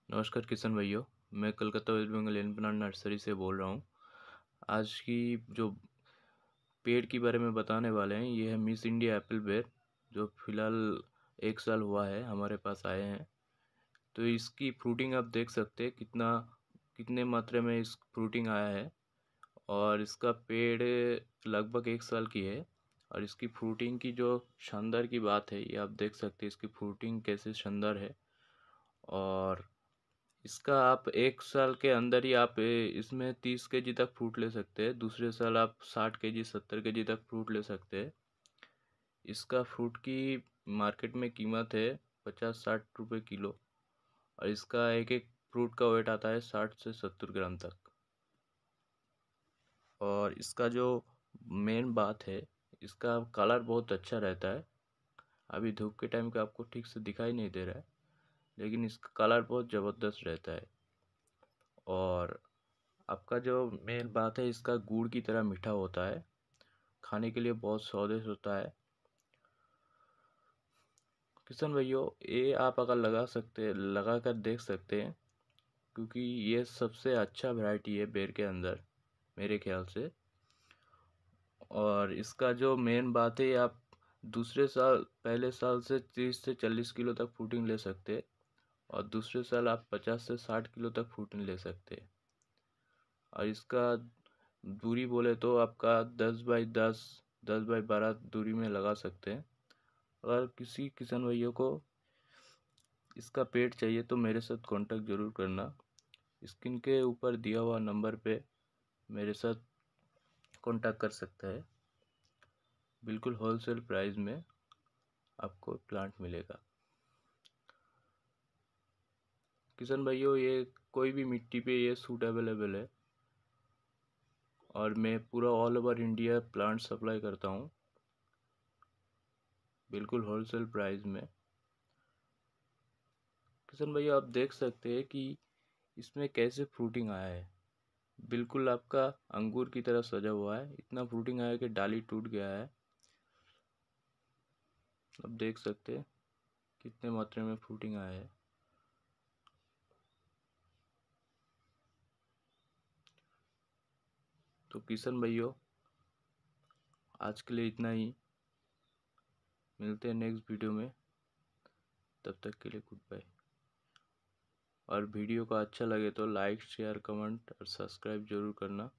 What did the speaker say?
नमस्कार किशन भैया। मैं Calcutta West Bengal an plant nursery से बोल रहा हूँ। आज की जो पेड़ के बारे में बताने वाले हैं ये है मिस इंडिया एप्पल बेर, जो फिलहाल 1 साल हुआ है हमारे पास आए हैं। तो इसकी फ्रूटिंग आप देख सकते हैं कितने मात्रा में इस फ्रूटिंग आया है। और इसका पेड़ लगभग 1 साल की है। और इसकी फ्रूटिंग की जो शानदार की बात है, ये आप देख सकते हैं इसकी फ्रूटिंग कैसे शानदार है। और इसका आप 1 साल के अंदर ही आप इसमें 30 केजी तक फ्रूट ले सकते हैं। दूसरे साल आप 60 केजी 70 केजी तक फ्रूट ले सकते हैं। इसका फ्रूट की मार्केट में कीमत है 50-60 रुपये किलो। और इसका एक एक फ्रूट का वेट आता है 60 से 70 ग्राम तक। और इसका जो मेन बात है, इसका कलर बहुत अच्छा रहता है। अभी धूप के टाइम का आपको ठीक से दिखाई नहीं दे रहा है, लेकिन इसका कलर बहुत ज़बरदस्त रहता है। और आपका जो मेन बात है, इसका गुड़ की तरह मीठा होता है, खाने के लिए बहुत स्वादिष्ट होता है। किशन भैया, ये आप अगर लगा कर देख सकते हैं, क्योंकि ये सबसे अच्छा वैरायटी है बेर के अंदर मेरे ख्याल से। और इसका जो मेन बात है, आप दूसरे साल पहले साल से 30 से 40 किलो तक फ्रूटिंग ले सकते हैं। और दूसरे साल आप 50 से 60 किलो तक फ्रूटिंग ले सकते हैं। और इसका दूरी बोले तो आपका 10 बाई 10 10 बाई 12 दूरी में लगा सकते हैं। अगर किसी किसान भाइयों को इसका पेड़ चाहिए तो मेरे साथ कांटेक्ट ज़रूर करना। स्क्रीन के ऊपर दिया हुआ नंबर पे मेरे साथ कांटेक्ट कर सकता है। बिल्कुल होलसेल प्राइस में आपको प्लांट मिलेगा। किसान भाइयों, ये कोई भी मिट्टी पे ये सूट अवेलेबल है। और मैं पूरा all over India plant supply करता हूँ, बिल्कुल होलसेल प्राइस में। किशन भैया, आप देख सकते हैं कि इसमें कैसे फ्रूटिंग आया है। बिल्कुल आपका अंगूर की तरह सजा हुआ है, इतना फ्रूटिंग आया कि डाली टूट गया है। अब देख सकते हैं कितने मात्रा में फ्रूटिंग आया है। तो किशन भैया, आज के लिए इतना ही। मिलते हैं नेक्स्ट वीडियो में। तब तक के लिए गुड बाय। और वीडियो को अच्छा लगे तो लाइक शेयर कमेंट और सब्सक्राइब जरूर करना।